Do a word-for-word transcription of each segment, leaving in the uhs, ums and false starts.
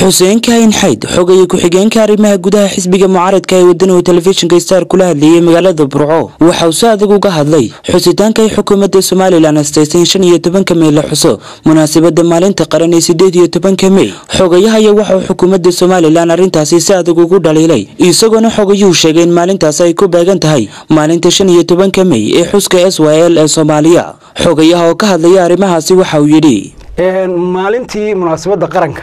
حسين كاين حيد حوغي ku-xigeenka arrimaha gudaha xisbiga mucaaradka ee wadaniga telefishinka Star kula hadlayay magaalada Burco waxa uu saadagu uga hadlay xusitaanka ay xukuumadda Soomaaliland asteysay shan iyo tobanka May la xuso munaasabada maalinta qaran ee siddeed iyo tobanka May xogayaha waxa uu xukuumadda Soomaaliland arintaasi saadagu ugu dhaliilay isagoo xogayuhu sheegay in maalintaas ay ku baagan tahay maalinta shan iyo tobanka May ee xuska S Y L ee Soomaaliya xogayaha oo ka hadlaya arrimahaasi waxa uu yiri maalintii munaasabada qaranka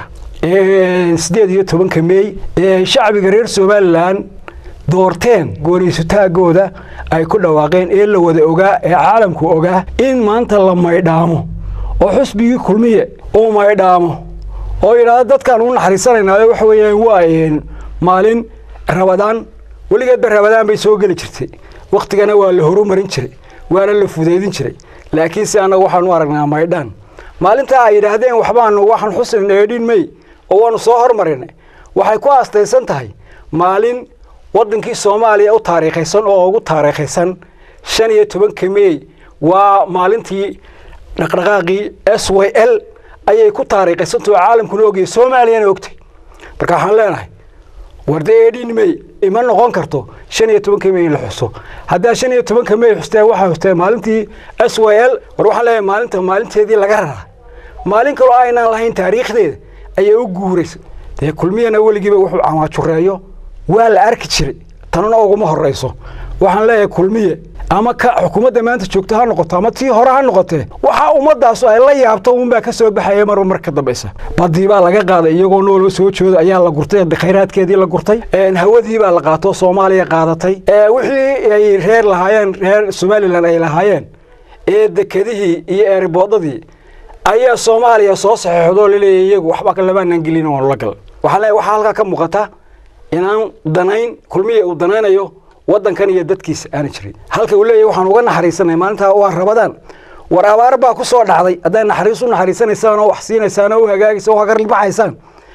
siddeed iyo tobanka May ee shacbiga reer Soomaaliland doorteen gooriisutaagooda ay ku dhawaaqeen ee la wada ogaa ee caalamku ogaa in maanta la maydhaamo oo xusbigii kulmiye oo maydhaamo oo ila dadkan u naxariisanaynaay wax weeyaan waa maalin Ramadaan waligeed Ramadaan bay soo gali jirtay waqtigana waa la horumarin jiray waana la fudeedin jiray laakiin si anagu waxaan u aragnaa maydhaan maalinta ay yiraahdeen waxbaan waxaan xusin eedin May oo waanu soo hormarinay waxay ku aastaysan tahay maalin wadankii Soomaaliya oo taariikhaysan oo ugu taariikhaysan shan iyo tobanka May waa maalintii dhaqdhaqaaqii S Y L ayay ku taariikhaysan oo caalamku oogay Soomaaliyana ogtay marka waxaan leenahay wardeedin May ima noqon karto shan iyo tobanka May la xuso hadaa shan iyo tobanka May xustay waxa xustay maalintii S Y L war waxa leeyahay maalinta maalinteedii laga raraa maalin kale oo aynaan lahayn taariikhdeeda ayay u guureysay ee kulmiyana waligiiba wuxuu amaajureeyo waa la arki jiray tanana ugu ma horeyso waxaan leeyahay kulmiye ama ka xukuumadda maanta joogto ha noqoto ama tii hore ha noqotee waxa ummadaas ay la yaabto uun baa ka soo baxay mar marka dambaysa badii baa laga qaaday iyagoo nool soo joodo ayaa la gurtay khayraadkeedii la gurtay een hawadii baa la qaato Soomaaliya qaadatay ee wixii ay reer lahaayeen reer Soomaaliland ay lahaayeen ee dekadihii iyo airboodadii ayaa Soomaaliya soo saxeexdo leeyahay iyagu waxba ka labaanan gelin oo la gal waxa la waxa halka ka muuqata inaan danayn kulmiye uu danaynayo wadankan iyo dadkiisa aan jirin halka uu leeyahay waxaan uga naxariisanay maalinta waa Ramadaan war abaar baa ku soo dhacday haday naxariis u naxariisanaysaan oo wax siinaysaan oo hagaagaysan oo hagar libaxaysan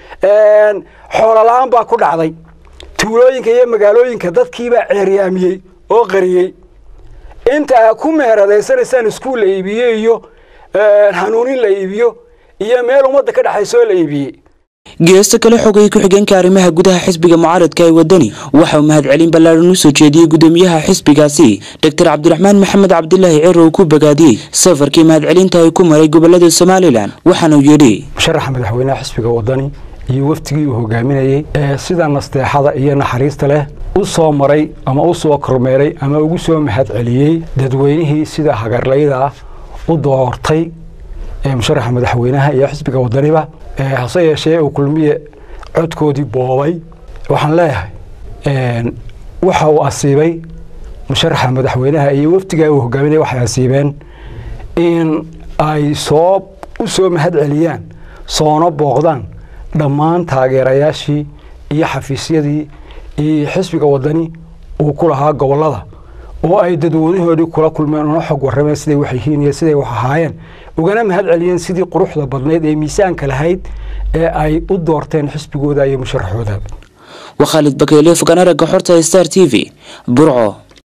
een xoolalaan baa ku dhacday tuulooyinka iyo magaalooyinka dadkiiba ceeriyaamiyay oo qariyay inta ku meeradaysanaysan iskuul iibiyay iyo hanuunin la iibiyo iyo meel umada ka dhaxayso la iibiyay geesta kale xogay ku-xigeenka arrimaha gudaha xisbiga mucaaradka ee wadani waxa uu mahad celin ballaaran u soo jeediyay gudoomiyaha xisbigaasi Dr Cabdiraxmaan Maxamed Cabdullaahi Ciro oo ku bagaadiyay safarkii mahad celinta ay ku maray gobolada Soomaaliland waxaana uu yiri sharax madaxweynaha xisbiga wadani iyo waftigii uu hogaaminayay ee sida nasteexada iyo naxariista leh u soo maray ama u soo kormeeray ama ugu soo mahad celiyay dadweynihii sida hagarlayda u doortay ee musharaxa madaxweynaha iyo xisbiga wadaniba ee hase yeeshee uu kulmiye codkoodii boobay waxaan leeyahay een waxa uu asiibay musharaxa madaxweynaha iyo waftiga uu hogaaminay waxa ay asiibeen in ay soo u soo mahad celiyaan soona booqdaan dhammaan taageerayaashii iyo xafiisyadii iyo xisbiga wadani uu ku lahaa gobolada oo ay dadweynahoodii kula kulmeen oo xog warrameen sidii wax yihiin iyo sidii wax ahaayeen ugana mahad celiyeen sidii quruxda badneed ee miisaanka lahayd ee ay u doorteen xisbigooda iyo musharaxooda وخالد بكيلي فقناه رقا حورتا ستار تي في برعو.